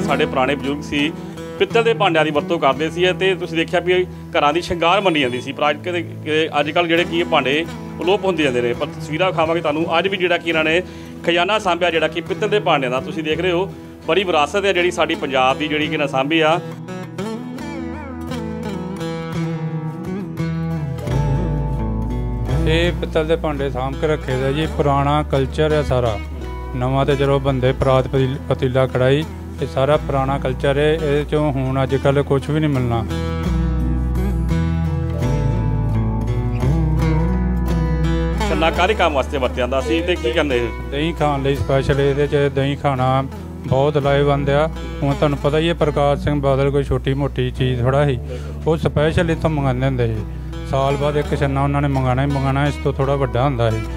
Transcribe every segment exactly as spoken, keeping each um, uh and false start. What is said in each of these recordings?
साडे पुराने बजुर्ग सी पित्तल के भांडिਆਂ की वरतों करते सी ते तुसीं देखिया भी घरां दी शंगार मन्नी जाती सी। पर अजकल जिहड़े की भांडे अलोप होंदे जांदे ने। पर तस्वीरां खावांगे तुहानूं अज भी जिहड़ा कि इन्हां ने खजाना सांभिया जिहड़ा कि पित्तल के भांडिਆਂ दा। तुसीं देख रहे हो बड़ी विरासत है जिहड़ी साडी पंजाब दी जिहड़ी कि इन्हां सांभी आ। ये पित्तल के भांडे साਂਭ के रखे दे जी, पुराना कल्चर है सारा। नवां तो चलो बंदे परात पतीला कढ़ाई, ये सारा पुराना कल्चर है। ये चों हुण अजकल कुछ भी नहीं मिलना। छन्ना काहदे काम वास्ते वरतिया जांदा सी ते की कहंदे दही खाण लई स्पैशल इहदे च दही खाना बहुत लाहेवंद आ। हुण तुहानूं पता ही है प्रकाश सिंह बादल कोई छोटी मोटी चीज़ थोड़ा ही, वो स्पैशल इत्थों मंगांदे हुंदे सी। साल बाद एक छन्ना उन्होंने मंगाना ही मंगाना, इस तो थोड़ा वड्डा हुंदा सी।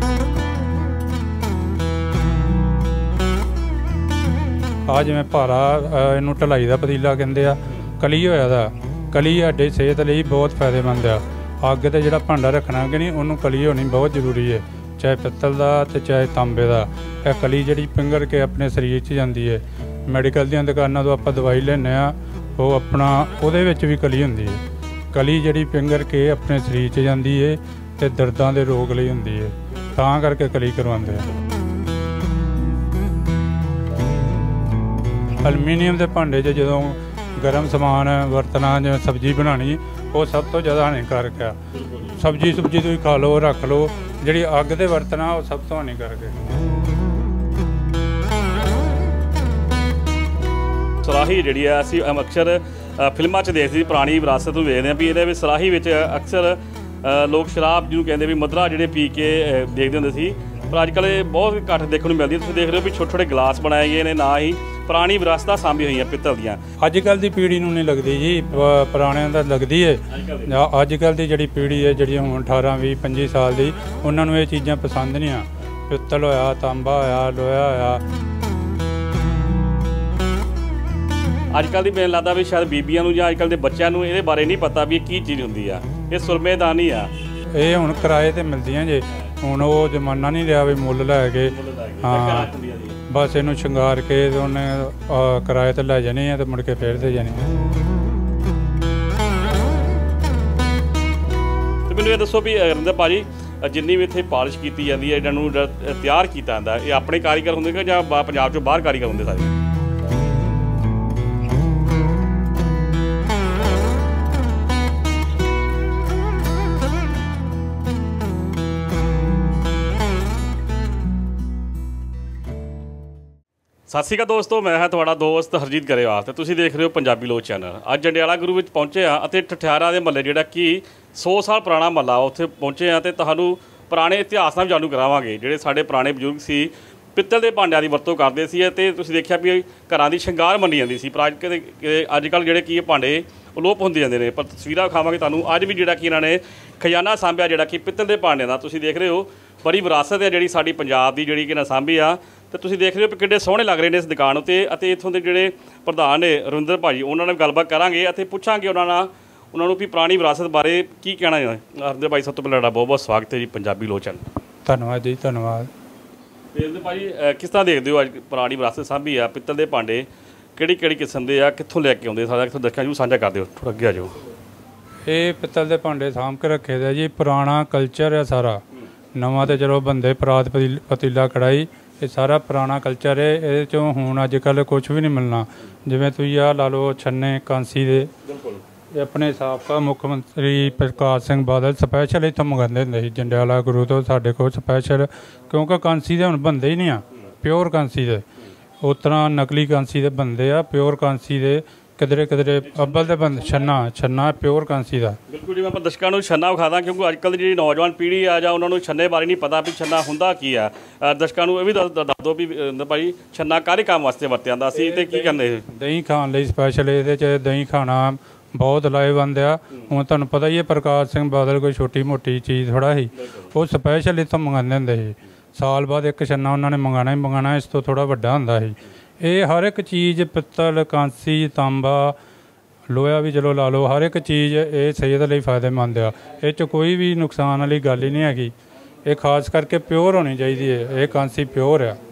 आ जिवें भारा इहनूं ढलाई दा पतीला कहंदे आ, कली होया दा। कली साडी सेहत लई बहुत फायदेमंद आ। अग ते जिहड़ा भांडा रखना कि नहीं उन्होंने कली होनी बहुत जरूरी है, चाहे पित्तल का तो चाहे तांबे का। यह कली जी पिंगर के अपने शरीर च जाती है। मैडिकल दी दुकानों तो आप दवाई लेने वो अपना उहदे विच भी कली हुंदी है। कली जी पिंगर के अपने शरीर च जाती है तो दर्दां दे रोग लई हुंदी है, तां करके कली करवाते हैं। अलमीनीयम के भांडे च जदों गर्म समान वरतना जिवें सब्जी बनानी वो सब तो ज़्यादा हानिकारक है। सब्जी सुब्जी तुसीं खा लो रख लो, जिहड़ी अग ते वरतना वो सब तो हानिकारक है। सराही जिहड़ी है असीं अक्सर फिल्मां च देखदे पुरानी विरासत नूं वेखदे भी इहदे विच सराही विच अक्सर लोग शराब जिहनूं कहंदे भी मदरा जिहड़े पी के देखदे हुंदे सी। पर अजकल बहुत घੱਟ देखने को मिलती। तुसीं देख रहे हो भी छोटे छोटे गिलास बनाए गए ने, ना ही पुरानी विरासत सांभी हुई पित्तल दियां। अजकल की पीढ़ी नूं नहीं लगती जी, पुराने दा लगती है। अजकल की जिहड़ी पीढ़ी है जिहड़ी हुण अठारह भी पंजी साल की, उन्होंने ये चीज़ां पसंद नहीं आ। पित्तल होया, तांबा होया, लोहा होया। अजकल की मैनूं लगदा भी शायद बीबियां नूं जां अजकल दे बच्चों नूं इहदे बारे नहीं पता भी की चीज़ हुंदी आ। ये सुरमेदानी आ, ये हुण किराए ते मिलदियां जे। हुण वो जमाना नहीं रहा भी मुੱਲ लै के। हाँ बस इनू शंगार के उन्हें किराए ते लै जानी है तो मुड़ के फेर दे जानी है। तो मैनूं ये दसो भी रविंदर भाजी जिन्नी भी इत्थे पॉलिश की जाती है, इन्हां नूं तैयार किया जाता है, ये अपने कारीगर होंदे कि जां पंजाब चों बाहर कारीगर होंदे सारे? सत श्री अकाल दोस्तों, मैं है तुहाडा दोस्त हरजीत गरेवाल ते तुसीं देख रहे हो पंजाबी लोक चैनल। अज जंडियाला गुरू विच पहुंचे हाँ ते ठठियारा दे महल्ले जिहड़ा कि सौ साल पुराना महल्ला उत्थे पहुंचे हाँ ते तुहानूं पुराने इतिहास नाल जानू करावांगे। जिहड़े साडे पुराने बजुर्ग सी पित्तल के भांडिਆਂ की वरतों करते सी ते तुसीं देखिया भी घरां दी शंगार मन्नी जाती सी। पर अजकल जिहड़े कि भांडे अलोप होंदे जांदे ने। पर तस्वीरां खावांगे तुहानूं अज भी जिहड़ा कि इन्हां ने खजाना सांभिया जिहड़ा कि पित्तल के भांडिਆਂ दा। तुसीं देख रहे हो बड़ी विरासत है जिहड़ी साडी पंजाब दी जिहड़ी कि इन्हां सांभी आ। तो तुसीं देख रहे हो किड्डे सोहणे लग रहे हैं इस दुकान उत्ते। अते इत्थों दे जिहड़े प्रधान ने रविंदर भाजी उन्हां नाल गलबात करांगे अते पुछांगे उन्हां नाल उन्हां नूं भी पुरानी विरासत बारे की कहना है। रविंदर भाई सब तो पहले बहुत बहुत स्वागत है जी पंजाबी लोक चैनल। धन्नवाद जी, धन्नवाद। रविंदर भाजी किस तरह देखते हो अज पुरानी विरासत सांभी आ पित्तल के भांडे किहड़ी किहड़ी किस्म के आ, कित्थों लैके आउंदे सारा कित्थों दर्शकां नूं साझा कर दिओ, थोड़ा अगे आ जाओ। ये पित्तल के भांडे साਂਭ के रखे दे जी, पुराना कल्चर है सारा। नवां तो चलो बंदे परात पतीला कढ़ाई, ये सारा पुराना कल्चर है। ये चों हुण अजकल कुछ भी नहीं मिलना। जिवें तुसीं आ ला लो छन्ने कांसी दे, अपने साबका मुख्यमंत्री प्रकाश सिंह बादल स्पैशल इत्थों मंगाते हुंदे सी जंडियाला गुरू तो साडे कोल स्पैशल, क्योंकि कांसी दे हुण बनदे ही नहीं आ प्योर कांसी दे। उस तरह नकली कांसी दे बनदे आ, प्योर कांसी दे किधरे किधरे अब्बल दे बंद छन्ना छन्ना प्योर कांसी दा। बिल्कुल जी, मैं दर्शकों को छन्ना विखा दा क्योंकि अजकल की नौजवान पीढ़ी आ जा उन्होंने छन्ने बारे नहीं पता भी छन्ना हुंदा की आ। दर्शकों को यह भी दस दो भी भाई छन्ना काहदे काम वास्ते वरतिया जांदा सी ते की कहंदे दही खाण लई स्पैशल इहदे च दही खाना बहुत लाहेवंद आ। हुण तुहानूं पता ही है प्रकाश सिंह बादल कोई छोटी मोटी चीज़ थोड़ा ही, वो स्पैशल इत्थों मंगांदे हुंदे सी। साल बाद एक छन्ना उन्होंने मंगाना ही मंगाना, इस तो थोड़ा वड्डा हुंदा सी। ये हर एक चीज़ पित्तल कांसी तांबा लोहा भी चलो ला लो, हर एक चीज़ ये सेहत लई फायदेमंद आ। इस च कोई भी नुकसान वाली गल ही नहीं हैगी। ये खास करके प्योर होनी चाहिए है, ये कांसी प्योर है। बिल्कुल जी। तो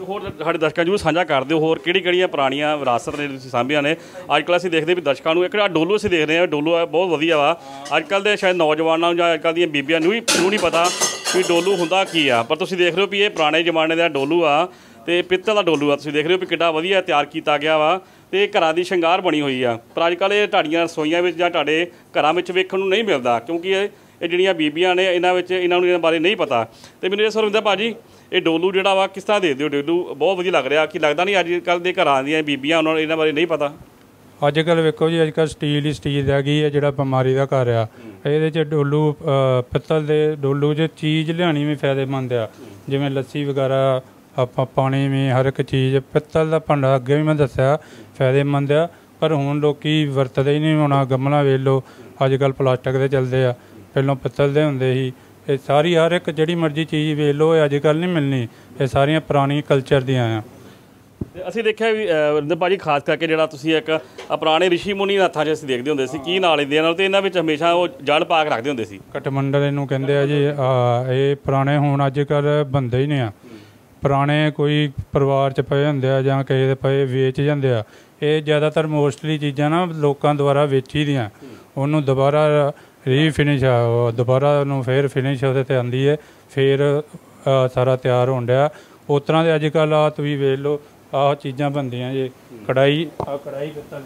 ਹੋਰ ਸਾਡੇ ਦਰਸ਼ਕਾਂ ਨੂੰ ਸਾਂਝਾ ਕਰ ਦਿਓ ਹੋਰ ਕਿਹੜੀ ਕਿਹੜੀਆਂ ਪੁਰਾਣੀਆਂ ਵਿਰਾਸਤ ਨੇ ਤੁਸੀਂ ਸਾਂਭੀਆਂ ਨੇ। ਅੱਜ ਕੱਲ੍ਹ ਅਸੀਂ ਦੇਖਦੇ ਵੀ ਦਰਸ਼ਕਾਂ ਨੂੰ ਇੱਕ ਡੋਲੂ ਅਸੀਂ ਦੇਖ ਰਹੇ ਹਾਂ, ਡੋਲੂ ਹੈ ਬਹੁਤ ਵਧੀਆ ਵਾ। ਅੱਜ ਕੱਲ੍ਹ ਦੇ ਸ਼ਾਇਦ ਨੌਜਵਾਨਾਂ ਨੂੰ ਜਾਂ ਅੱਜ ਕੱਲ੍ਹ ਦੀਆਂ ਬੀਬੀਆਂ ਨੂੰ ਵੀ ਨੂੰ ਨਹੀਂ ਪਤਾ ਵੀ ਡੋਲੂ ਹੁੰਦਾ ਕੀ ਆ, ਪਰ ਤੁਸੀਂ ਦੇਖ ਰਹੇ ਹੋ ਵੀ ਇਹ ਪੁਰਾਣੇ ਜ਼ਮਾਨੇ ਦਾ ਡੋਲੂ ਆ ਤੇ ਪਿੱਤਲ ਦਾ ਡੋਲੂ ਆ। ਤੁਸੀਂ ਦੇਖ ਰਹੇ ਹੋ ਵੀ ਕਿੱਡਾ ਵਧੀਆ ਤਿਆਰ ਕੀਤਾ ਗਿਆ ਵਾ ਤੇ ਘਰਾਂ ਦੀ ਸ਼ਿੰਗਾਰ ਬਣੀ ਹੋਈ ਆ। ਪਰ ਅੱਜ ਕੱਲ੍ਹ ਇਹ ਤੁਹਾਡੀਆਂ ਰਸੋਈਆਂ ਵਿੱਚ ਜਾਂ ਤੁਹਾਡੇ ਘਰਾਂ ਵਿੱਚ ਵੇਖਣ ਨੂੰ ਨਹੀਂ ਮਿਲਦਾ, ਕਿਉਂਕਿ ਇਹ ਇਹ ਜਿਹੜੀਆਂ ਬੀਬੀਆਂ ਨੇ ਇਹਨਾਂ ਵਿੱਚ ਇਹਨਾਂ ਨੂੰ ਇਹਨਾਂ ਬਾਰੇ ਨਹੀਂ ਪਤਾ। ਤੇ ਮੈਨੂੰ ਇਹ ਸੁਣਦਾ ਭਾਜੀ ਇਹ ਡੋਲੂ ਜਿਹੜਾ ਵਾ ਕਿਸ ਤਰ੍ਹਾਂ ਦੇ ਦਿਓ? ਡੋਲੂ ਬਹੁਤ ਵਧੀਆ ਲੱਗ ਰਿਹਾ, ਕਿ ਲੱਗਦਾ ਨਹੀਂ ਅੱਜ ਕੱਲ੍ਹ ਦੇ ਘਰਾਂ ਦੀਆਂ ਬੀਬੀਆਂ ਉਹਨਾਂ ਨੂੰ ਇਹਨਾਂ ਬਾਰੇ ਨਹੀਂ ਪਤਾ। ਅੱਜ ਕੱਲ੍ਹ ਵੇਖੋ ਜੀ, ਅੱਜ ਕੱਲ੍ਹ ਸਟੀਲ ਹੀ ਸਟੀਲ ਰਹਿ ਗਈ ਹੈ, ਜਿਹੜਾ ਬਿਮਾਰੀ ਦਾ ਘਰ ਆ। ਇਹਦੇ 'ਚ ਡੋਲੂ ਪਿੱਤਲ ਦੇ ਡੋਲੂ 'ਚ ਚੀਜ਼ ਲਿਆਉਣੀ ਵੀ ਫਾਇਦੇਮੰਦ ਆ, ਜਿਵੇਂ ਲੱਸੀ ਵਗੈਰਾ, ਆਪਾਂ ਪਾਣੀ ਵੀ, ਹਰ ਇੱਕ ਚੀਜ਼। ਪਿੱਤਲ ਦਾ ਭਾਂਡਾ ਅੱਗੇ ਵੀ ਮੈਂ ਦੱਸਿਆ ਫਾਇਦੇਮੰਦ ਆ, ਪਰ ਹੁਣ ਲੋਕ ਵਰਤਦੇ ਹੀ ਨਹੀਂ। ਹੁਣ ਗਮਲਾ ਵੇਖ ਲਓ, ਅੱਜ ਕੱਲ੍ਹ ਪਲਾਸਟਿਕ ਦੇ ਚੱਲਦੇ ਆ, ਪਹਿਲਾਂ ਪਿੱਤਲ ਦੇ ਹੁੰਦੇ ਸੀ। ਇਹ ਸਾਰੀ ਹਰ ਇੱਕ ਜਿਹੜੀ ਮਰਜ਼ੀ ਚੀਜ਼ ਵੇਖ ਲਓ, ਇਹ ਅੱਜ ਕੱਲ੍ਹ ਨਹੀਂ ਮਿਲਣੀ। ਇਹ ਸਾਰੀਆਂ ਪੁਰਾਣੀ ਕਲਚਰ ਦੀਆਂ ਆ। ਤੇ ਅਸੀਂ ਦੇਖਿਆ ਵੀ ਰਿੰਦਰ ਭਾਜੀ ਖਾਸ ਕਰਕੇ ਜਿਹੜਾ ਤੁਸੀਂ ਇੱਕ ਪੁਰਾਣੇ ਰਿਸ਼ੀ ਮੁਨੀ ਨਾਥਾਂ 'ਚ ਅਸੀਂ ਦੇਖਦੇ ਹੁੰਦੇ ਸੀ, ਕੀ ਨਾਲ ਲੈਂਦੇ ਨਾਲ, ਤੇ ਇਹਨਾਂ ਵਿੱਚ ਹਮੇਸ਼ਾ ਉਹ ਜਲ ਪਾ ਕੇ ਰੱਖਦੇ ਹੁੰਦੇ ਸੀ। ਕਟਮੰਡਲ ਇਹਨੂੰ ਕਹਿੰਦੇ ਆ ਜੀ। ਇਹ ਪੁਰਾਣੇ ਹੁਣ ਅੱਜ ਕੱਲ੍ਹ ਬੰਦੇ ਹੀ ਨੇ ਆ। ਪੁਰਾਣੇ ਕੋਈ ਪਰਿਵਾਰ 'ਚ ਪਏ ਹੁੰਦੇ ਆ ਜਾਂ ਕਿਸੇ ਦੇ ਪਏ ਵੇਚ ਜਾਂਦੇ ਆ। ਇਹ ਜ਼ਿਆਦਾਤਰ ਮੋਸਟਲੀ ਚੀਜ਼ਾਂ ਨਾ ਲੋਕਾਂ ਦੁਆਰਾ ਵੇਚੀ ਦੀਆਂ, ਉਹਨੂੰ ਦੁਬਾਰਾ ਰੀਫਿਨਿਸ਼ ਆ, ਦੁਬਾਰਾ ਉਹਨੂੰ ਫਿਰ ਫਿਨਿਸ਼ ਉਹਦੇ 'ਤੇ ਆਉਂਦੀ ਹੈ, ਫਿਰ ਸਾਰਾ ਤਿਆਰ ਹੋਣ ਡਿਆ। ਉਸ ਤਰ੍ਹਾਂ ਦੇ ਅੱਜ ਕੱਲ੍ਹ ਆ ਤੁਸੀਂ ਵੇਖ ਲਓ, ਆਹ ਚੀਜ਼ਾਂ ਬਣਦੀਆਂ ਜੇ ਕੜਾਈ, ਆਹ ਕੜਾਈ ਪਿੱਤਲ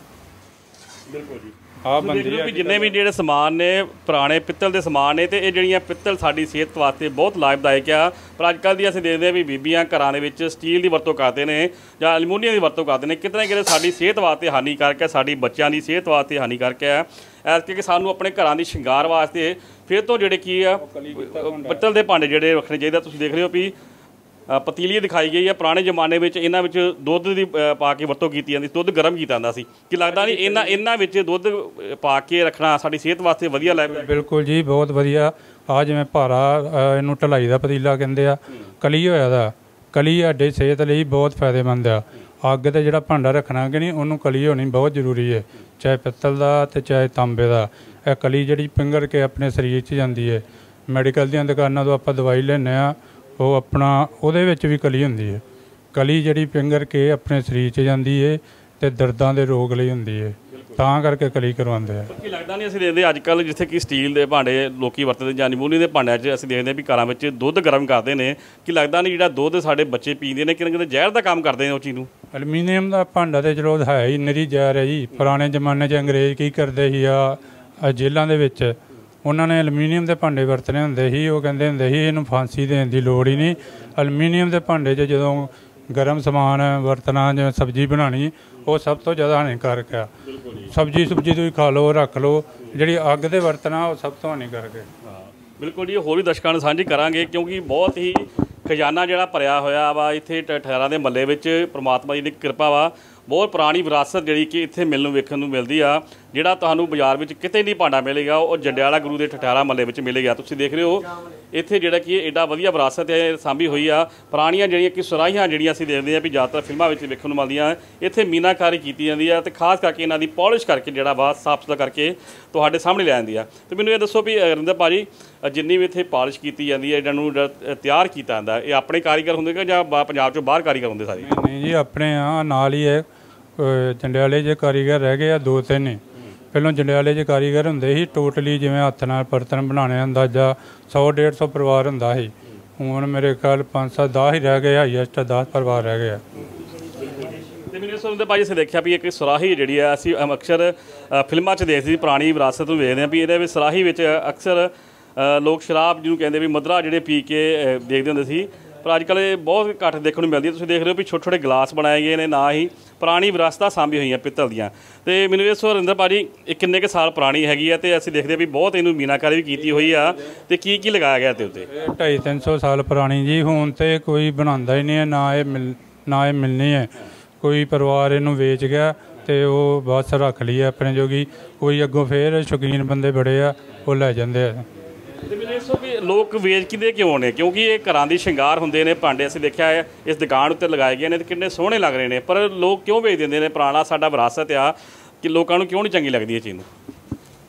ਦੀ ਬਿਲਕੁਲ ਜੀ ਆਹ ਬਣਦੀ ਹੈ। ਜਿੰਨੇ ਵੀ ਜਿਹੜੇ ਸਮਾਨ ਨੇ ਪੁਰਾਣੇ ਪਿੱਤਲ ਦੇ ਸਮਾਨ ਨੇ, ਤੇ ਇਹ ਜਿਹੜੀਆਂ ਪਿੱਤਲ ਸਾਡੀ ਸਿਹਤ ਵਾਸਤੇ ਬਹੁਤ ਲਾਭਦਾਇਕ ਆ। ਪਰ ਅੱਜ ਕੱਲ੍ਹ ਦੀ ਅਸੀਂ ਦੇਖਦੇ ਹਾਂ ਵੀ ਬੀਬੀਆਂ ਘਰਾਂ ਦੇ ਵਿੱਚ ਸਟੀਲ ਦੀ ਵਰਤੋਂ ਕਰਦੇ ਨੇ ਜਾਂ ਅਲਮੂਨੀਅਮ ਦੀ ਵਰਤੋਂ ਕਰਦੇ ਨੇ, ਕਿਤੇ ਨਾ ਕਿਤੇ ਸਾਡੀ ਸਿਹਤ ਵਾਸਤੇ ਹਾਨੀਕਾਰਕ ਹੈ, ਸਾਡੀ ਬੱਚਿਆਂ ਦੀ ਸਿਹਤ ਵਾਸਤੇ ਹਾਨੀਕਾਰਕ ਹੈ। ਇਸ ਕਰਕੇ ਸਾਨੂੰ ਆਪਣੇ ਘਰਾਂ ਦੀ ਸ਼ਿੰਗਾਰ ਵਾਸਤੇ ਫਿਰ ਤੋਂ ਜਿਹੜੇ ਕੀ ਆ ਪਿੱਤਲ ਦੇ ਭਾਂਡੇ ਜਿਹੜੇ ਰੱਖਣੇ ਚਾਹੀਦੇ। ਤੁਸੀਂ ਦੇਖ ਰਹੇ ਹੋ ਵੀ ਪਤੀਲੀ ਦਿਖਾਈ ਗਈ ਹੈ। ਪੁਰਾਣੇ ਜ਼ਮਾਨੇ ਵਿੱਚ ਇਹਨਾਂ ਵਿੱਚ ਦੁੱਧ ਦੀ ਪਾ ਕੇ ਵਰਤੋਂ ਕੀਤੀ ਜਾਂਦੀ, ਦੁੱਧ ਗਰਮ ਕੀਤਾ ਜਾਂਦਾ ਸੀ। ਕਿ ਲੱਗਦਾ ਨਹੀਂ ਇਹਨਾਂ ਇਹਨਾਂ ਵਿੱਚ ਦੁੱਧ ਪਾ ਕੇ ਰੱਖਣਾ ਸਾਡੀ ਸਿਹਤ ਵਾਸਤੇ ਵਧੀਆ ਲੱਗਦਾ? ਬਿਲਕੁਲ ਜੀ, ਬਹੁਤ ਵਧੀਆ। ਆ ਜਿਵੇਂ ਭਾਰਾ, ਇਹਨੂੰ ਢਲਾਈ ਦਾ ਪਤੀਲਾ ਕਹਿੰਦੇ ਆ, ਕਲੀ ਹੋਇਆ ਦਾ। ਕਲੀ ਸਾਡੇ ਸਿਹਤ ਲਈ ਬਹੁਤ ਫਾਇਦੇਮੰਦ ਆ। ਅੱਗ 'ਤੇ ਜਿਹੜਾ ਭਾਂਡਾ ਰੱਖਣਾ ਕਿ ਨਹੀਂ, ਉਹਨੂੰ ਕਲੀ ਹੋਣੀ ਬਹੁਤ ਜ਼ਰੂਰੀ ਹੈ, ਚਾਹੇ ਪਿੱਤਲ ਦਾ ਅਤੇ ਚਾਹੇ ਤਾਂਬੇ ਦਾ। ਇਹ ਕਲੀ ਜਿਹੜੀ ਪਿੰਗਲ ਕੇ ਆਪਣੇ ਸਰੀਰ 'ਚ ਜਾਂਦੀ ਹੈ। ਮੈਡੀਕਲ ਦੀਆਂ ਦੁਕਾਨਾਂ ਤੋਂ ਆਪਾਂ ਦਵਾਈ ਲੈਂਦੇ ਹਾਂ, ਉਹ ਆਪਣਾ ਉਹਦੇ ਵਿੱਚ ਵੀ ਕਲੀ ਹੁੰਦੀ ਹੈ। ਕਲੀ ਜਿਹੜੀ ਪਿੰਗਰ ਕੇ ਆਪਣੇ ਸਰੀਰ 'ਚ ਜਾਂਦੀ ਹੈ ਅਤੇ ਦਰਦਾਂ ਦੇ ਰੋਗ ਲਈ ਹੁੰਦੀ ਹੈ, ਤਾਂ ਕਰਕੇ ਕਲੀ ਕਰਵਾਉਂਦੇ ਆ। ਕੀ ਲੱਗਦਾ ਨਹੀਂ ਅਸੀਂ ਦੇਖਦੇ ਅੱਜ ਕੱਲ੍ਹ ਜਿੱਥੇ ਕਿ ਸਟੀਲ ਦੇ ਭਾਂਡੇ ਲੋਕੀ ਵਰਤਦੇ ਜਾਂ ਅਲਮੂਨੀਅਮ ਦੇ ਭਾਂਡਿਆਂ 'ਚ ਅਸੀਂ ਦੇਖਦੇ ਵੀ ਘਰਾਂ ਵਿੱਚ ਦੁੱਧ ਗਰਮ ਕਰਦੇ ਨੇ। ਕੀ ਲੱਗਦਾ ਨਹੀਂ ਜਿਹੜਾ ਦੁੱਧ ਸਾਡੇ ਬੱਚੇ ਪੀਂਦੇ ਨੇ ਕਿਤੇ ਕਿਤੇ ਜ਼ਹਿਰ ਦਾ ਕੰਮ ਕਰਦੇ ਨੇ ਉਹ ਚੀਜ਼ ਨੂੰ? ਐਲੂਮੀਨੀਅਮ ਦਾ ਭਾਂਡਾ ਤਾਂ ਚਲੋ ਹੈ ਹੀ ਨਿਰੀ ਜ਼ਹਿਰ ਹੈ ਜੀ। ਪੁਰਾਣੇ ਜ਼ਮਾਨੇ 'ਚ ਅੰਗਰੇਜ਼ ਕੀ ਕਰਦੇ ਸੀ ਆ ਜੇਲ੍ਹਾਂ ਦੇ ਵਿੱਚ, ਉਹਨਾਂ ਨੇ ਐਲੂਮੀਨੀਅਮ ਦੇ ਭਾਂਡੇ ਵਰਤਣੇ ਹੁੰਦੇ ਸੀ। ਉਹ ਕਹਿੰਦੇ ਹੁੰਦੇ ਸੀ ਇਹਨੂੰ ਫਾਂਸੀ ਦੇਣ ਦੀ ਲੋੜ ਹੀ ਨਹੀਂ। ਐਲੂਮੀਨੀਅਮ ਦੇ ਭਾਂਡੇ 'ਚ ਜਦੋਂ ਗਰਮ ਸਮਾਨ ਵਰਤਣਾ, ਜਿਵੇਂ ਸਬਜ਼ੀ ਬਣਾਉਣੀ, ਉਹ ਸਭ ਤੋਂ ਜ਼ਿਆਦਾ ਹਾਨੀਕਾਰਕ ਆ। ਸਬਜ਼ੀ ਸੁਬਜ਼ੀ ਤੁਸੀਂ ਖਾ ਲਓ, ਰੱਖ ਲਓ, ਜਿਹੜੀ ਅੱਗ 'ਤੇ ਵਰਤਣਾ ਉਹ ਸਭ ਤੋਂ ਹਾਨੀਕਾਰਕ ਹੈ। ਹਾਂ ਬਿਲਕੁਲ ਜੀ, ਹੋਰ ਵੀ ਦਰਸ਼ਕਾਂ ਨੂੰ ਸਾਂਝੀ ਕਰਾਂਗੇ, ਕਿਉਂਕਿ ਬਹੁਤ ਹੀ ਖਜ਼ਾਨਾ ਜਿਹੜਾ ਭਰਿਆ ਹੋਇਆ ਵਾ ਇੱਥੇ ਠਠਿਆਰਾਂ ਦੇ ਮੱਲੇ ਵਿੱਚ। ਪ੍ਰਮਾਤਮਾ ਜੀ ਦੀ ਕਿਰਪਾ ਵਾ, ਬਹੁਤ ਪੁਰਾਣੀ ਵਿਰਾਸਤ ਜਿਹੜੀ ਕਿ ਇੱਥੇ ਮਿਲਣ ਨੂੰ ਵੇਖਣ ਨੂੰ ਮਿਲਦੀ ਆ। ਜਿਹੜਾ ਤੁਹਾਨੂੰ ਬਾਜ਼ਾਰ ਵਿੱਚ ਕਿਤੇ ਨਹੀਂ ਭਾਂਡਾ ਮਿਲੇਗਾ, ਉਹ ਜੰਡਿਆਲਾ ਗੁਰੂ ਦੇ ਠਠਿਆਰਾ ਮੱਲੇ ਵਿੱਚ ਮਿਲੇਗਾ। ਤੁਸੀਂ ਦੇਖ ਰਹੇ ਹੋ ਇੱਥੇ ਜਿਹੜਾ ਕਿ ਐਡਾ ਵਧੀਆ ਵਿਰਾਸਤ ਹੈ ਸਾਂਭੀ ਹੋਈ ਆ। ਪੁਰਾਣੀਆਂ ਜਿਹੜੀਆਂ ਕਿ ਸੁਰਾਹੀਆਂ ਜਿਹੜੀਆਂ ਅਸੀਂ ਦੇਖਦੇ ਹਾਂ ਵੀ ਜ਼ਿਆਦਾਤਰ ਫਿਲਮਾਂ ਵਿੱਚ ਵੇਖਣ ਨੂੰ ਮਿਲਦੀਆਂ, ਇੱਥੇ ਮੀਨਾਕਾਰੀ ਕੀਤੀ ਜਾਂਦੀ ਆ, ਅਤੇ ਖਾਸ ਕਰਕੇ ਇਹਨਾਂ ਦੀ ਪੋਲਿਸ਼ ਕਰਕੇ ਜਿਹੜਾ ਵਾ ਸਾਫ਼ ਸੁਥਰਾ ਕਰਕੇ ਤੁਹਾਡੇ ਸਾਹਮਣੇ ਲੈ ਜਾਂਦੀ ਆ। ਅਤੇ ਮੈਨੂੰ ਇਹ ਦੱਸੋ ਵੀ ਰਿੰਦਰ ਭਾਜੀ, ਜਿੰਨੀ ਵੀ ਇੱਥੇ ਪਾਲਿਸ਼ ਕੀਤੀ ਜਾਂਦੀ ਹੈ, ਇਹਨਾਂ ਨੂੰ ਤਿਆਰ ਕੀਤਾ ਜਾਂਦਾ, ਇਹ ਆਪਣੇ ਕਾਰੀਗਰ ਹੁੰਦੇ ਕਿ ਜਾਂ ਪੰਜਾਬ 'ਚੋਂ ਬਾਹਰ ਕਾਰੀਗਰ ਹੁੰਦੇ ਸਾਰੇ? ਨਹੀਂ ਜੀ, ਆਪਣੇ ਆ ਨਾਲ ਹੀ ਹੈ। ਜੰਡਿਆਲੇ 'ਚ ਕਾਰੀਗਰ ਰਹਿ ਗਏ ਆ ਦੋ ਤਿੰਨ ਹੀ। ਪਹਿਲਾਂ ਜੰਡਿਆਲੇ 'ਚ ਕਾਰੀਗਰ ਹੁੰਦੇ ਸੀ ਟੋਟਲੀ, ਜਿਵੇਂ ਹੱਥ ਨਾਲ ਬਰਤਨ ਬਣਾਉਣੇ, ਅੰਦਾਜ਼ਾ ਸੌ ਡੇਢ ਸੌ ਪਰਿਵਾਰ ਹੁੰਦਾ ਸੀ। ਹੁਣ ਮੇਰੇ ਖਿਆਲ ਪੰਜ ਸੱਤ ਦਸ ਹੀ ਰਹਿ ਗਏ, ਹਾਈਐਸਟ ਦਸ ਪਰਿਵਾਰ ਰਹਿ ਗਏ ਆ। ਅਤੇ ਮੈਨੂੰ ਸੁਣਦੇ ਭਾਜੀ ਅਸੀਂ ਦੇਖਿਆ ਵੀ ਇੱਕ ਸੁਰਾਹੀ ਜਿਹੜੀ ਆ, ਅਸੀਂ ਅਕਸਰ ਫਿਲਮਾਂ 'ਚ ਦੇਖਦੇ ਸੀ, ਪੁਰਾਣੀ ਵਿਰਾਸਤ ਨੂੰ ਵੇਖਦੇ ਹਾਂ ਵੀ ਇਹਦੇ ਵਿੱਚ ਸੁਰਾਹੀ ਵਿੱਚ ਅਕਸਰ ਲੋਕ ਸ਼ਰਾਬ ਜਿਹਨੂੰ ਕਹਿੰਦੇ ਵੀ ਮਦਰਾ ਜਿਹੜੇ ਪੀ ਕੇ ਦੇਖਦੇ ਹੁੰਦੇ ਸੀ, ਪਰ ਅੱਜ ਕੱਲ੍ਹ ਇਹ ਬਹੁਤ ਘੱਟ ਦੇਖਣ ਨੂੰ ਮਿਲਦੀ ਹੈ। ਤੁਸੀਂ ਦੇਖ ਰਹੇ ਹੋ ਵੀ ਛੋਟੇ ਛੋਟੇ ਗਲਾਸ ਬਣਾਏ ਗਏ ਨੇ, ਨਾ ਹੀ ਪੁਰਾਣੀ ਵਿਰਾਸਤਾਂ ਸਾਂਭੀ ਹੋਈਆਂ ਪਿੱਤਲ ਦੀਆਂ। ਅਤੇ ਮੈਨੂੰ ਇਹ ਸੋ ਰਿੰਦਰ ਭਾਜੀ ਇਹ ਕਿੰਨੇ ਕੁ ਸਾਲ ਪੁਰਾਣੀ ਹੈਗੀ ਹੈ, ਅਤੇ ਅਸੀਂ ਦੇਖਦੇ ਵੀ ਬਹੁਤ ਇਹਨੂੰ ਮੀਨਾਕਾਰੀ ਵੀ ਕੀਤੀ ਹੋਈ ਆ, ਅਤੇ ਕੀ ਕੀ ਲਗਾਇਆ ਗਿਆ ਇਹਦੇ ਉੱਤੇ? ਇਹ ਢਾਈ ਤਿੰਨ ਸੌ ਸਾਲ ਪੁਰਾਣੀ ਜੀ। ਹੁਣ ਤਾਂ ਕੋਈ ਬਣਾਉਂਦਾ ਹੀ ਨਹੀਂ ਹੈ, ਨਾ ਇਹ ਮਿਲ ਨਾ ਇਹ ਮਿਲਣੀ ਹੈ। ਕੋਈ ਪਰਿਵਾਰ ਇਹਨੂੰ ਵੇਚ ਗਿਆ ਅਤੇ ਉਹ ਬਸ ਰੱਖ ਲਈ ਹੈ ਆਪਣੇ ਜੋਗੀ। ਕੋਈ ਅੱਗੋਂ ਫਿਰ ਸ਼ੌਕੀਨ ਬੰਦੇ ਬੜੇ ਆ, ਉਹ ਲੈ ਜਾਂਦੇ ਆ। ਅਤੇ ਮੈਨੂੰ ਦੱਸੋ ਵੀ ਲੋਕ ਵੇਚ ਕਿਦੇ ਕਿਉਂ ਨੇ? ਕਿਉਂਕਿ ਇਹ ਘਰਾਂ ਦੀ ਸ਼ਿੰਗਾਰ ਹੁੰਦੇ ਨੇ ਭਾਂਡੇ, ਅਸੀਂ ਦੇਖਿਆ ਹੈ ਇਸ ਦੁਕਾਨ ਉੱਤੇ ਲਗਾਏ ਗਏ ਨੇ, ਅਤੇ ਕਿੰਨੇ ਸੋਹਣੇ ਲੱਗ ਰਹੇ ਨੇ, ਪਰ ਲੋਕ ਕਿਉਂ ਵੇਚ ਦਿੰਦੇ ਨੇ? ਪੁਰਾਣਾ ਸਾਡਾ ਵਿਰਾਸਤ ਆ, ਕਿ ਲੋਕਾਂ ਨੂੰ ਕਿਉਂ ਨਹੀਂ ਚੰਗੀ ਲੱਗਦੀ ਇਹ ਚੀਜ਼ ਨੂੰ?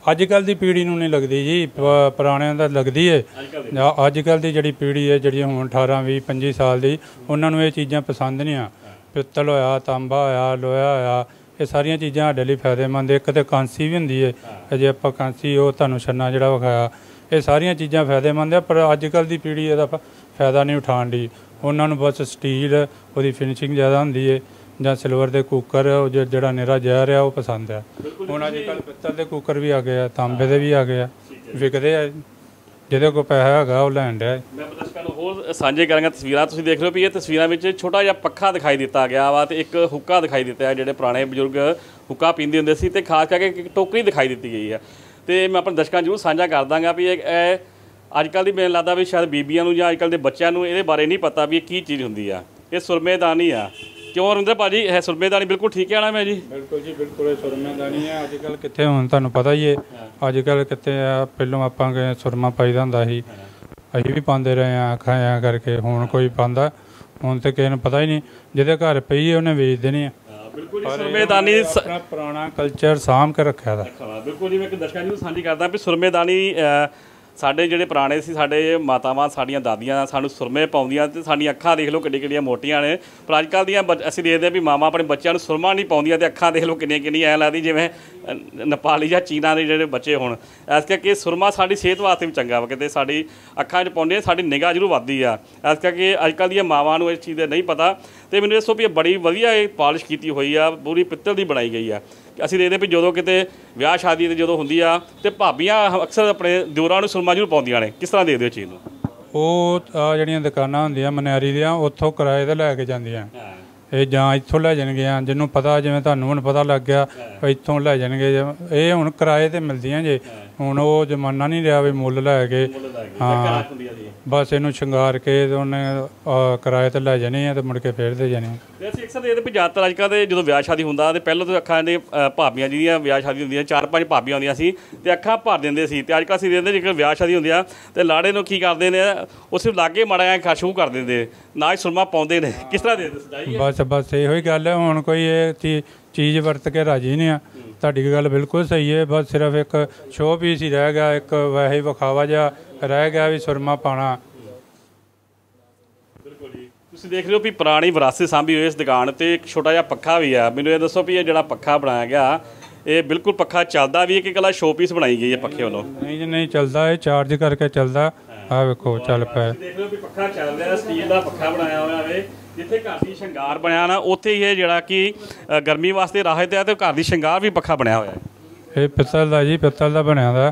ਅੱਜ ਕੱਲ੍ਹ ਦੀ ਪੀੜ੍ਹੀ ਨੂੰ ਨਹੀਂ ਲੱਗਦੀ ਜੀ, ਪ- ਪੁਰਾਣਿਆਂ ਦਾ ਲੱਗਦੀ ਹੈ। ਅੱਜ ਕੱਲ੍ਹ ਦੀ ਜਿਹੜੀ ਪੀੜ੍ਹੀ ਹੈ ਜਿਹੜੀ ਹੁਣ ਅਠਾਰਾਂ ਵੀਹ ਪੰਜੀ ਸਾਲ ਦੀ, ਉਹਨਾਂ ਨੂੰ ਇਹ ਚੀਜ਼ਾਂ ਪਸੰਦ ਨਹੀਂ ਆ। ਪਿੱਤਲ ਹੋਇਆ, ਤਾਂਬਾ ਹੋਇਆ, ਲੋਹਾ ਹੋਇਆ, ਇਹ ਸਾਰੀਆਂ ਚੀਜ਼ਾਂ ਸਾਡੇ ਲਈ ਫਾਇਦੇਮੰਦ। ਇੱਕ ਤਾਂ ਕਾਂਸੀ ਵੀ ਹੁੰਦੀ ਹੈ, ਜੇ ਆਪਾਂ ਕਾਂਸੀ ਉਹ ਤੁਹਾਨੂੰ ਛੰਨਾ ਜਿਹੜਾ ਵਿਖਾਇਆ, ਇਹ ਸਾਰੀਆਂ ਚੀਜ਼ਾਂ ਫਾਇਦੇਮੰਦ ਆ। ਪਰ ਅੱਜ ਕੱਲ੍ਹ ਦੀ ਪੀੜ੍ਹੀ ਇਹਦਾ ਫ- ਫਾਇਦਾ ਨਹੀਂ ਉਠਾਉਣ ਦੀ। ਉਹਨਾਂ ਨੂੰ ਬਸ ਸਟੀਲ, ਉਹਦੀ ਫਿਨਿਸ਼ਿੰਗ ਜ਼ਿਆਦਾ ਹੁੰਦੀ ਹੈ, ਜਾਂ ਸਿਲਵਰ ਦੇ ਕੁੱਕਰ, ਉਹ ਜ- ਜਿਹੜਾ ਨਿਰਾ ਜ਼ਹਿਰ ਆ ਉਹ ਪਸੰਦ ਆ। ਹੁਣ ਅੱਜ ਕੱਲ੍ਹ ਪਿੱਤਲ ਦੇ ਕੁੱਕਰ ਵੀ ਆ ਗਏ ਆ, ਤਾਂਬੇ ਦੇ ਵੀ ਆ ਗਏ ਆ, ਵਿਕਦੇ ਆ। ਜਿਹਦੇ ਕੋਲ ਪੈਸਾ ਹੈਗਾ ਉਹ ਲੈਣ ਡਿਆ। ਮੈਂ ਦਰਸ਼ਕਾਂ ਨੂੰ ਹੋਰ ਸਾਂਝੇ ਕਰਾਂਗਾ ਤਸਵੀਰਾਂ। ਤੁਸੀਂ ਦੇਖ ਰਹੇ ਹੋ ਵੀ ਇਹ ਤਸਵੀਰਾਂ ਵਿੱਚ ਛੋਟਾ ਜਿਹਾ ਪੱਖਾ ਦਿਖਾਈ ਦਿੱਤਾ ਗਿਆ ਵਾ, ਤੇ ਇੱਕ ਹੁੱਕਾ ਦਿਖਾਈ ਦਿੱਤਾ ਹੈ। ਜਿਹੜੇ ਪੁਰਾਣੇ ਬਜ਼ੁਰਗ ਹੁੱਕਾ ਪੀਂਦੇ ਹੁੰਦੇ ਸੀ, ਤੇ ਖਾਸ ਕਰਕੇ ਇੱਕ ਟੋਕਰੀ ਦਿਖਾਈ ਦਿੱਤੀ ਗਈ ਹੈ। ਤੇ ਮੈਂ ਆਪਣੇ ਦਰਸ਼ਕਾਂ ਜ਼ਰੂਰ ਸਾਂਝਾ ਕਰ ਦਾਂਗਾ ਵੀ ਇਹ ਇਹ ਅੱਜ ਕੱਲ੍ਹ ਦੀ ਮੈਨੂੰ ਲੱਗਦਾ ਵੀ ਸ਼ਾਇਦ ਬੀਬੀਆਂ ਨੂੰ ਜਾਂ ਅੱਜ ਕੱਲ੍ਹ ਦੇ ਬੱਚਿਆਂ ਨੂੰ ਇਹਦੇ ਬਾਰੇ ਨਹੀਂ ਪਤਾ ਵੀ ਇਹ ਕੀ ਚੀਜ਼ ਹੁੰਦੀ ਆ। ਇਹ ਸੁਰਮੇਦਾਨੀ ਆ। ਕਿਉਂ ਰਿੰਦਰ ਭਾਜੀ, ਇਹ ਸੁਰਮੇਦਾਨੀ ਬਿਲਕੁਲ ਠੀਕ ਹੈ ਨਾ ਮੈਂ ਜੀ? ਬਿਲਕੁਲ ਜੀ, ਬਿਲਕੁਲ ਇਹ ਸੁਰਮੇਦਾਨੀ ਹੈ। ਅੱਜ ਕੱਲ੍ਹ ਕਿੱਥੇ, ਹੁਣ ਤੁਹਾਨੂੰ ਪਤਾ ਹੀ ਹੈ ਅੱਜ ਕੱਲ੍ਹ ਕਿੱਥੇ ਆ। ਪਹਿਲੋਂ ਆਪਾਂ ਕਿ ਸੁਰਮਾ ਪਾਈਦਾ ਹੁੰਦਾ ਸੀ, ਅਸੀਂ ਵੀ ਪਾਉਂਦੇ ਰਹੇ ਹਾਂ ਅੱਖਾਂ ਐਂ ਕਰਕੇ। ਹੁਣ ਕੋਈ ਪਾਉਂਦਾ? ਹੁਣ ਤਾਂ ਕਿਸੇ ਨੂੰ ਪਤਾ ਹੀ ਨਹੀਂ। ਜਿਹਦੇ ਘਰ ਪਈ ਹੈ ਉਹਨੇ ਵੇਚ ਦੇਣੀ ਆ। ਬਿਲਕੁਲ ਜੀ, ਸੁਰਮੇਦਾਨੀ ਆਪਣਾ ਪੁਰਾਣਾ ਕਲਚਰ ਸਾਂਭ ਕੇ ਰੱਖਿਆ ਦਾ। ਬਿਲਕੁਲ ਜੀ, ਮੈਂ ਇੱਕ ਦਰਸ਼ਕਾਂ ਨੂੰ ਸਾਂਝੀ ਕਰਦਾ ਵੀ ਸੁਰਮੇਦਾਨੀ ਸਾਡੇ ਜਿਹੜੇ ਪੁਰਾਣੇ ਸੀ, ਸਾਡੇ ਮਾਤਾਵਾਂ, ਸਾਡੀਆਂ ਦਾਦੀਆਂ ਸਾਨੂੰ ਸੁਰਮੇ ਪਾਉਂਦੀਆਂ, ਤੇ ਸਾਡੀਆਂ ਅੱਖਾਂ ਦੇਖ ਲਓ ਕਿੱਡੀਆਂ ਕਿੱਡੀਆਂ ਮੋਟੀਆਂ ਨੇ। ਪਰ ਅੱਜ ਕੱਲ੍ਹ ਦੀਆਂ ਅਸੀਂ ਦੇਖਦੇ ਹਾਂ ਵੀ ਮਾਵਾਂ ਆਪਣੇ ਬੱਚਿਆਂ ਨੂੰ ਸੁਰਮਾ ਨਹੀਂ ਪਾਉਂਦੀਆਂ, ਤੇ ਅੱਖਾਂ ਦੇਖ ਲਓ ਕਿੰਨੀਆਂ ਕਿੰਨੀਆਂ ਐਂ ਲੱਗਦੀ ਜਿਵੇਂ ਨੇਪਾਲੀ ਜਾਂ ਚੀਨਾ ਦੇ ਜਿਹੜੇ ਬੱਚੇ ਹੋਣ। ਇਸ ਕਰਕੇ ਸੁਰਮਾ ਸਾਡੀ ਸਿਹਤ ਵਾਸਤੇ ਵੀ ਚੰਗਾ ਵਾ, ਕਿਤੇ ਸਾਡੀ ਅੱਖਾਂ 'ਚ ਪਾਉਂਦੇ ਸਾਡੀ ਨਿਗਾਹ ਜ਼ਰੂਰ ਵੱਧਦੀ ਆ। ਇਸ ਕਰਕੇ ਅੱਜ ਕੱਲ੍ਹ ਦੀਆਂ ਮਾਵਾਂ ਨੂੰ ਇਸ ਚੀਜ਼ ਦਾ ਨਹੀਂ ਪਤਾ। ਤੇ ਮੈਨੂੰ ਦੱਸੋ ਵੀ ਇਹ ਬੜੀ ਵਧੀਆ ਇਹ ਪਾਲਿਸ਼ ਕੀਤੀ ਹੋਈ ਆ, ਪੂਰੀ ਪਿੱਤਲ ਦੀ ਬਣਾਈ ਗਈ ਆ। ਅਸੀਂ ਦੇਖਦੇ ਵੀ ਜਦੋਂ ਕਿਤੇ ਵਿਆਹ ਸ਼ਾਦੀ ਤੇ ਜਦੋਂ ਹੁੰਦੀ ਆ, ਤੇ ਭਾਬੀਆਂ ਅਕਸਰ ਆਪਣੇ ਦਿਓਰਾਂ ਨੂੰ ਸੁਰਮਾ ਜ਼ਰੂਰ ਪਾਉਂਦੀਆਂ ਨੇ। ਕਿਸ ਤਰ੍ਹਾਂ ਦੇਖਦੇ ਹੋ ਚੀਜ਼ ਨੂੰ? ਉਹ ਆ ਜਿਹੜੀਆਂ ਦੁਕਾਨਾਂ ਹੁੰਦੀਆਂ ਮਨਿਆਰੀ ਦੀਆਂ, ਉੱਥੋਂ ਕਿਰਾਏ 'ਤੇ ਲੈ ਕੇ ਜਾਂਦੀਆਂ। ਇਹ ਜਾਂ ਇੱਥੋਂ ਲੈ ਜਾਣਗੀਆਂ, ਜਿਹਨੂੰ ਪਤਾ, ਜਿਵੇਂ ਤੁਹਾਨੂੰ ਹੁਣ ਪਤਾ ਲੱਗ ਗਿਆ ਇੱਥੋਂ ਲੈ ਜਾਣਗੇ। ਇਹ ਹੁਣ ਕਿਰਾਏ 'ਤੇ ਮਿਲਦੀਆਂ ਜੇ। ਹੁਣ ਉਹ ਜ਼ਮਾਨਾ ਨਹੀਂ ਰਿਹਾ ਵੀ ਮੁੱਲ ਲੈ ਕੇ, ਹਾਂ ਬਸ ਇਹਨੂੰ ਸ਼ਿੰਗਾਰ ਕੇ ਤੇ ਉਹਨੇ ਕਿਰਾਏ 'ਤੇ ਲੈ ਜਾਣੀ ਹੈ, ਤੇ ਮੁੜ ਕੇ ਫੇਰ ਦੇ ਜਾਣੀ। ਅਸੀਂ ਅਕਸਰ ਦੇਖਦੇ ਵੀ ਜ਼ਿਆਦਾਤਰ ਅੱਜ ਕੱਲ੍ਹ ਦੇ ਜਦੋਂ ਵਿਆਹ ਸ਼ਾਦੀ ਹੁੰਦਾ, ਤੇ ਪਹਿਲਾਂ ਤਾਂ ਅੱਖਾਂ ਦੇ ਭਾਬੀਆਂ ਜਿਹੜੀਆਂ ਵਿਆਹ ਸ਼ਾਦੀ ਹੁੰਦੀਆਂ, ਚਾਰ ਪੰਜ ਭਾਬੀਆਂ ਹੁੰਦੀਆਂ ਸੀ, ਤੇ ਅੱਖਾਂ ਭਰ ਦਿੰਦੇ ਸੀ। ਤੇ ਅੱਜ ਕੱਲ੍ਹ ਅਸੀਂ ਦੇਖਦੇ ਜੇਕਰ ਵਿਆਹ ਸ਼ਾਦੀ ਹੁੰਦੀ ਆ, ਤੇ ਲਾੜੇ ਨੂੰ ਕੀ ਕਰਦੇ ਨੇ, ਉਹ ਸਿਰਫ ਲਾਗੇ ਮਾੜਾ ਜਿਹਾ ਖਾ ਸ਼ੁਰੂ ਕਰ ਦਿੰਦੇ, ਨਾ ਹੀ ਸੁਰਮਾ ਪਾਉਂਦੇ ਨੇ। ਕਿਸ ਤਰ੍ਹਾਂ ਦੇ ਸਜਾਈ? ਬਸ ਬਸ ਇਹੋ ਹੀ ਗੱਲ ਹੈ। ਹੁਣ ਕੋਈ ਇਹ ਚੀ ਚੀਜ਼ ਵਰਤ ਕੇ ਰਾਜੀ ਨਹੀਂ ਆ। ਤੁਹਾਡੀ ਗੱਲ ਬਿਲਕੁਲ ਸਹੀ ਹੈ। ਬਸ ਸਿਰਫ ਇੱਕ ਸ਼ੋਅ ਪੀਸ ਹੀ ਰਹਿ ਗਿਆ, ਇੱਕ ਵੈਸੇ ਹੀ ਵਿਖਾਵਾ ਜਿਹਾ ਰਹਿ ਗਿਆ ਵੀ ਸੁਰਮਾ ਪਾਉਣਾ। ਬਿਲਕੁਲ ਜੀ, ਤੁਸੀਂ ਦੇਖ ਰਹੇ ਹੋ ਵੀ ਪੁਰਾਣੀ ਵਿਰਾਸਤ ਸਾਂਭੀ ਹੋਈ ਇਸ ਦੁਕਾਨ ਤੇ ਇੱਕ ਛੋਟਾ ਜਿਹਾ ਪੱਖਾ ਵੀ ਆ। ਮੈਨੂੰ ਇਹ ਦੱਸੋ ਵੀ ਇਹ ਜਿਹੜਾ ਪੱਖਾ ਬਣਾਇਆ ਗਿਆ, ਇਹ ਬਿਲਕੁਲ ਪੱਖਾ ਚੱਲਦਾ ਵੀ ਹੈ ਕਿ ਇਕੱਲਾ ਸ਼ੋਅ ਪੀਸ ਬਣਾਈ ਗਈ ਹੈ ਪੱਖੇ ਵੱਲੋਂ? ਨਹੀਂ ਜੀ, ਨਹੀਂ ਚੱਲਦਾ, ਇਹ ਚਾਰਜ ਕਰਕੇ ਚੱਲਦਾ। ਆਹ ਵੇਖੋ ਚੱਲ ਪਿਆ। ਤੁਸੀਂ ਦੇਖ ਰਹੇ ਹੋ ਵੀ ਪੱਖਾ ਚੱਲ ਰਿਹਾ, ਸਟੀਲ ਦਾ ਪੱਖਾ ਬਣਾਇਆ ਹੋਇਆ ਵੇ। ਜਿੱਥੇ ਘਰ ਦੀ ਸ਼ਿੰਗਾਰ ਬਣਿਆ ਨਾ, ਉੱਥੇ ਹੀ ਇਹ ਜਿਹੜਾ ਕਿ ਗਰਮੀ ਵਾਸਤੇ ਰਾਹਤ ਹੈ, ਤੇ ਘਰ ਦੀ ਸ਼ਿੰਗਾਰ ਵੀ ਪੱਖਾ ਬਣਿਆ ਹੋਇਆ ਹੈ। ਇਹ ਪਿੱਤਲ ਦਾ ਜੀ, ਪਿੱਤਲ ਦਾ ਬਣਿਆ ਦਾ।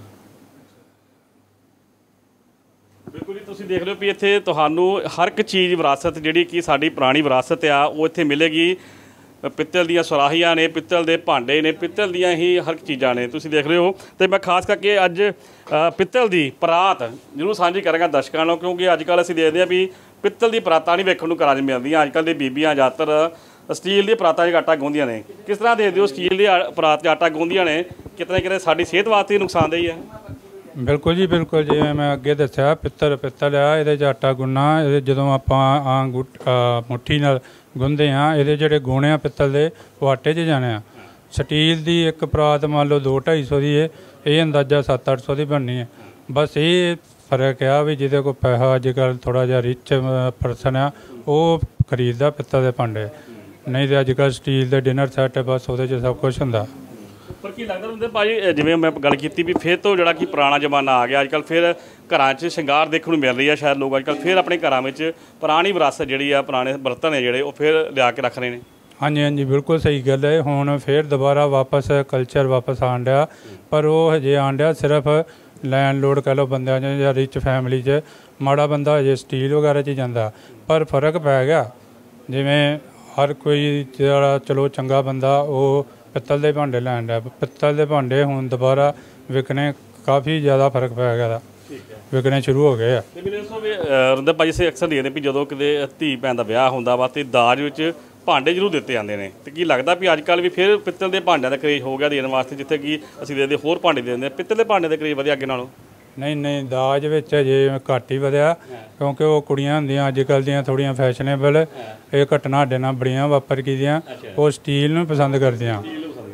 ਬਿਲਕੁਲ ਜੀ, ਤੁਸੀਂ ਦੇਖ ਰਹੇ ਹੋ ਵੀ ਇੱਥੇ ਤੁਹਾਨੂੰ ਹਰ ਇੱਕ ਚੀਜ਼ ਵਿਰਾਸਤ ਜਿਹੜੀ ਕਿ ਸਾਡੀ ਪੁਰਾਣੀ ਵਿਰਾਸਤ ਆ, ਉਹ ਇੱਥੇ ਮਿਲੇਗੀ। ਪਿੱਤਲ ਦੀਆਂ ਸੁਰਾਹੀਆਂ ਨੇ, ਪਿੱਤਲ ਦੇ ਭਾਂਡੇ ਨੇ, ਪਿੱਤਲ ਦੀਆਂ ਹੀ ਹਰ ਚੀਜ਼ਾਂ ਨੇ, ਤੁਸੀਂ ਦੇਖ ਰਹੇ ਹੋ। ਤੇ ਮੈਂ ਖਾਸ ਕਰਕੇ ਅੱਜ ਪਿੱਤਲ ਦੀ ਪਰਾਤ ਜ਼ਰੂਰ ਸਾਂਝੀ ਕਰਾਂਗਾ ਦਰਸ਼ਕਾਂ ਨਾਲ, ਕਿਉਂਕਿ ਅੱਜ ਕੱਲ੍ਹ ਅਸੀਂ ਦੇਖਦੇ ਹਾਂ ਵੀ ਪਿੱਤਲ ਦੀ ਪਰਾਤਾਂ ਨਹੀਂ ਵੇਖਣ ਨੂੰ ਘਰਾਂ 'ਚ ਮਿਲਦੀਆਂ। ਅੱਜ ਕੱਲ੍ਹ ਦੇ ਬੀਬੀਆਂ ਜ਼ਿਆਦਾਤਰ ਸਟੀਲ ਦੀ ਪਰਾਤਾਂ 'ਚ ਆਟਾ ਗੁੰਨਦੀਆਂ ਨੇ। ਕਿਸ ਤਰ੍ਹਾਂ ਦੇਖਦੇ ਹੋ ਸਟੀਲ ਦੀ ਪਰਾਤ 'ਚ ਆਟਾ ਗੁੰਨਦੀਆਂ ਨੇ, ਕਿਤੇ ਕਿਤੇ ਸਾਡੀ ਸਿਹਤ ਵਾਸਤੇ ਨੁਕਸਾਨਦੇਹ ਹੈ? ਬਿਲਕੁਲ ਜੀ, ਬਿਲਕੁਲ। ਜਿਵੇਂ ਮੈਂ ਅੱਗੇ ਦੱਸਿਆ, ਪਿੱਤਲ ਪਿੱਤਲ ਆ, ਇਹਦੇ 'ਚ ਆਟਾ ਗੁੰਨਣਾ। ਇਹਦੇ ਜਦੋਂ ਆਪਾਂ ਆ ਗੁੱਟ ਮੁੱਠੀ ਨਾਲ ਗੁੰਨਦੇ ਹਾਂ, ਇਹਦੇ ਜਿਹੜੇ ਗੁਣ ਆ ਪਿੱਤਲ ਦੇ, ਉਹ ਆਟੇ 'ਚ ਜਾਣੇ ਆ। ਸਟੀਲ ਦੀ ਇੱਕ ਪਰਾਤ ਮੰਨ ਲਓ ਦੋ ਢਾਈ ਸੌ ਦੀ ਹੈ, ਇਹ ਅੰਦਾਜ਼ਾ ਸੱਤ ਅੱਠ ਸੌ ਦੀ ਬਣਨੀ ਹੈ। ਬਸ ਇਹ ਫਰਕ ਆ ਵੀ ਜਿਹਦੇ ਕੋਲ ਪੈਸਾ ਅੱਜ ਕੱਲ੍ਹ ਥੋੜ੍ਹਾ ਜਿਹਾ ਰਿਚ ਪਰਸਨ ਆ, ਉਹ ਖਰੀਦਦਾ ਪਿੱਤਲ ਦੇ ਭਾਂਡੇ। ਨਹੀਂ ਤਾਂ ਅੱਜ ਕੱਲ੍ਹ ਸਟੀਲ ਦੇ ਡਿਨਰ ਸੈੱਟ, ਬਸ ਉਹਦੇ 'ਚ ਸਭ ਕੁਛ ਹੁੰਦਾ। ਪਰ ਕੀ ਲੱਗਦਾ ਹੁੰਦੇ ਭਾਜੀ, ਜਿਵੇਂ ਮੈਂ ਗੱਲ ਕੀਤੀ ਵੀ ਫਿਰ ਤੋਂ ਜਿਹੜਾ ਕਿ ਪੁਰਾਣਾ ਜ਼ਮਾਨਾ ਆ ਗਿਆ, ਅੱਜ ਕੱਲ੍ਹ ਫਿਰ ਘਰਾਂ 'ਚ ਸ਼ਿੰਗਾਰ ਦੇਖਣ ਨੂੰ ਮਿਲ ਰਹੀ ਆ। ਸ਼ਾਇਦ ਲੋਕ ਅੱਜ ਕੱਲ੍ਹ ਫਿਰ ਆਪਣੇ ਘਰਾਂ ਵਿੱਚ ਪੁਰਾਣੀ ਵਿਰਾਸਤ ਜਿਹੜੀ ਆ, ਪੁਰਾਣੇ ਬਰਤਨ ਨੇ ਜਿਹੜੇ, ਉਹ ਫਿਰ ਲਿਆ ਕੇ ਰੱਖ ਰਹੇ ਨੇ। ਹਾਂਜੀ ਹਾਂਜੀ, ਬਿਲਕੁਲ ਸਹੀ ਗੱਲ ਹੈ। ਹੁਣ ਫਿਰ ਦੁਬਾਰਾ ਵਾਪਸ ਕਲਚਰ ਵਾਪਸ ਆਉਣ ਡਿਆ, ਪਰ ਉਹ ਹਜੇ ਆਉਣ ਡਿਆ ਸਿਰਫ ਲੈਂਡ ਲੋਡ ਕਹਿ ਲਓ ਬੰਦਿਆਂ 'ਚ, ਜਾਂ ਰਿਚ ਫੈਮਿਲੀ 'ਚ। ਮਾੜਾ ਬੰਦਾ ਹਜੇ ਸਟੀਲ ਵਗੈਰਾ 'ਚ ਜਾਂਦਾ, ਪਰ ਫਰਕ ਪੈ ਗਿਆ। ਜਿਵੇਂ ਹਰ ਕੋਈ ਜਿਹੜਾ ਚਲੋ ਚੰਗਾ ਬੰਦਾ, ਉਹ ਪਿੱਤਲ ਦੇ ਭਾਂਡੇ ਲੈਣ ਡਿਆ। ਪਿੱਤਲ ਦੇ ਭਾਂਡੇ ਹੁਣ ਦੁਬਾਰਾ ਵਿਕਣੇ, ਕਾਫੀ ਜ਼ਿਆਦਾ ਫਰਕ ਪੈ ਗਿਆ ਦਾ, ਵਿਕਣੇ ਸ਼ੁਰੂ ਹੋ ਗਏ ਆ। ਤੇ ਮੈਨੂੰ ਦੱਸੋ ਵੀ ਰਿੰਦਰ ਭਾਜੀ, ਸੇ ਅਕਸਰ ਦੇਖਦੇ ਵੀ ਜਦੋਂ ਕਿਤੇ ਧੀ ਭੈਣ ਦਾ ਵਿਆਹ ਹੁੰਦਾ ਵਾ, ਤੇ ਦਾਜ ਵਿੱਚ ਭਾਂਡੇ ਜ਼ਰੂਰ ਦਿੱਤੇ ਜਾਂਦੇ ਨੇ। ਤੇ ਕੀ ਲੱਗਦਾ ਵੀ ਅੱਜ ਕੱਲ੍ਹ ਵੀ ਫਿਰ ਪਿੱਤਲ ਦੇ ਭਾਂਡਿਆਂ ਦਾ ਕਰੇਜ਼ ਹੋ ਗਿਆ ਦੇਣ ਵਾਸਤੇ, ਜਿੱਥੇ ਕਿ ਅਸੀਂ ਦੇਖਦੇ ਹੋਰ ਭਾਂਡੇ ਦੇ ਦਿੰਦੇ, ਪਿੱਤਲ ਦੇ ਭਾਂਡੇ ਦਾ ਕਰੇਜ਼ ਵਧਿਆ ਅੱਗੇ ਨਾਲੋਂ? ਨਹੀਂ ਨਹੀਂ, ਦਾਜ ਵਿੱਚ ਅਜੇ ਘੱਟ ਹੀ ਵਧਿਆ, ਕਿਉਂਕਿ ਉਹ ਕੁੜੀਆਂ ਹੁੰਦੀਆਂ ਅੱਜ ਕੱਲ੍ਹ ਦੀਆਂ ਥੋੜ੍ਹੀਆਂ ਫੈਸ਼ਨੇਬਲ। ਇਹ ਘਟਨਾ ਸਾਡੇ ਨਾਲ ਬੜੀਆਂ ਵਾਪਰ ਕੀਦੀਆਂ, ਉਹ ਸਟੀਲ ਨੂੰ ਪਸੰਦ ਕਰਦੀਆਂ।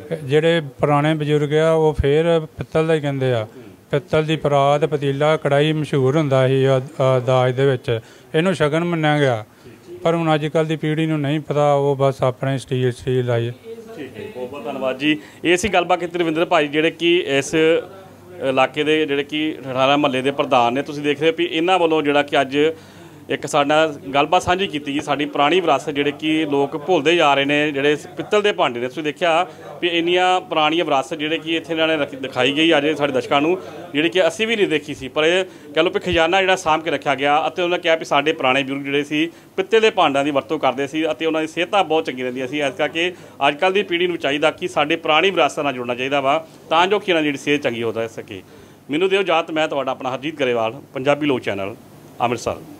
ਜਿਹੜੇ ਪੁਰਾਣੇ ਬਜ਼ੁਰਗ ਆ ਉਹ ਫੇਰ ਪਿੱਤਲ ਦਾ ਹੀ ਕਹਿੰਦੇ ਆ। ਪਿੱਤਲ ਦੀ ਪਰਾਤ, ਪਤੀਲਾ, ਕੜਾਈ ਮਸ਼ਹੂਰ ਹੁੰਦਾ ਸੀ ਆ- ਆ ਦਾਜ ਦੇ ਵਿੱਚ, ਇਹਨੂੰ ਸ਼ਗਨ ਮੰਨਿਆ ਗਿਆ। ਪਰ ਹੁਣ ਅੱਜ ਕੱਲ੍ਹ ਦੀ ਪੀੜ੍ਹੀ ਨੂੰ ਨਹੀਂ ਪਤਾ, ਉਹ ਬਸ ਆਪਣੇ ਸਟੀਲ ਸਟੀਲ ਆਈ। ਠੀਕ ਹੈ, ਬਹੁਤ ਬਹੁਤ ਧੰਨਵਾਦ ਜੀ। ਇਹ ਸੀ ਗੱਲਬਾਤ ਕੀਤੀ ਰਵਿੰਦਰ ਭਾਈ ਜਿਹੜੇ ਕਿ ਇਸ ਇਲਾਕੇ ਦੇ ਜਿਹੜੇ ਕਿ ਠਠਿਆਰਾ ਮਹੱਲੇ ਦੇ ਪ੍ਰਧਾਨ ਨੇ। ਤੁਸੀਂ ਦੇਖ ਰਹੇ ਹੋ ਵੀ ਇਹਨਾਂ ਵੱਲੋਂ ਜਿਹੜਾ ਕਿ ਅੱਜ ਇੱਕ ਸਾਡਾ ਗੱਲਬਾਤ ਸਾਂਝੀ ਕੀਤੀ ਜੀ, ਸਾਡੀ ਪੁਰਾਣੀ ਵਿਰਾਸਤ ਜਿਹੜੇ ਕਿ ਲੋਕ ਭੁੱਲਦੇ ਜਾ ਰਹੇ ਨੇ, ਜਿਹੜੇ ਪਿੱਤਲ ਦੇ ਭਾਂਡੇ ਨੇ। ਤੁਸੀਂ ਦੇਖਿਆ ਵੀ ਇੰਨੀਆਂ ਪੁਰਾਣੀਆਂ ਵਿਰਾਸਤ ਜਿਹੜੇ ਕਿ ਇੱਥੇ ਇਹਨਾਂ ਨੇ ਰੱਖੀ ਦਿਖਾਈ ਗਈ ਅੱਜ ਸਾਡੇ ਦਰਸ਼ਕਾਂ ਨੂੰ, ਜਿਹੜੀ ਕਿ ਅਸੀਂ ਵੀ ਨਹੀਂ ਦੇਖੀ ਸੀ। ਪਰ ਇਹ ਕਹਿ ਲਓ ਵੀ ਖਜ਼ਾਨਾ ਜਿਹੜਾ ਸਾਂਭ ਕੇ ਰੱਖਿਆ ਗਿਆ ਅਤੇ ਉਹਨਾਂ ਕਿਹਾ ਵੀ ਸਾਡੇ ਪੁਰਾਣੇ ਬਜ਼ੁਰਗ ਜਿਹੜੇ ਸੀ ਪਿੱਤਲ ਦੇ ਭਾਂਡਿਆਂ ਦੀ ਵਰਤੋਂ ਕਰਦੇ ਸੀ ਅਤੇ ਉਹਨਾਂ ਦੀ ਸਿਹਤਾਂ ਬਹੁਤ ਚੰਗੀ ਰਹਿੰਦੀਆਂ ਸੀ। ਇਸ ਕਰਕੇ ਅੱਜ ਕੱਲ੍ਹ ਦੀ ਪੀੜ੍ਹੀ ਨੂੰ ਚਾਹੀਦਾ ਕਿ ਸਾਡੇ ਪੁਰਾਣੀ ਵਿਰਾਸਤ ਨਾਲ ਜੁੜਨਾ ਚਾਹੀਦਾ ਵਾ, ਤਾਂ ਜੋ ਕਿ ਇਹਨਾਂ ਦੀ ਜਿਹੜੀ ਸਿਹਤ ਚੰਗੀ ਹੋ ਸਕੇ। ਮੈਨੂੰ ਦਿਓ ਇਜਾਜ਼ਤ, ਮੈਂ ਤੁਹਾਡਾ ਆਪਣਾ ਹਰਜੀਤ ਗਰੇਵਾਲ, ਪੰਜਾਬੀ ਲੋਕ ਚੈਨਲ, ਅੰਮ੍ਰਿਤਸਰ।